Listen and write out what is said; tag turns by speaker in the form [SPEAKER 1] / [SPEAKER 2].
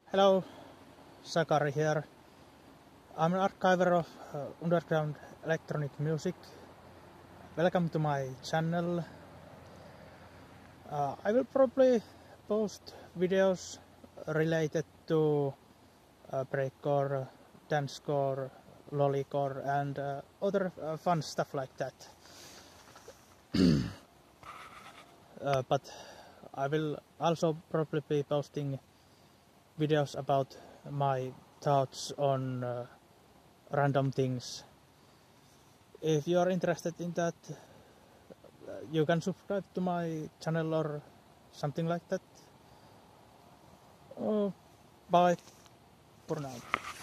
[SPEAKER 1] Hello, Sakari here. I'm an archiver of underground electronic music. Welcome to my channel. I will probably post videos related to breakcore, dancecore, lollycore and other fun stuff like that. But I will also probably be posting videos about my thoughts on random things. If you are interested in that, you can subscribe to my channel or something like that. Bye for now.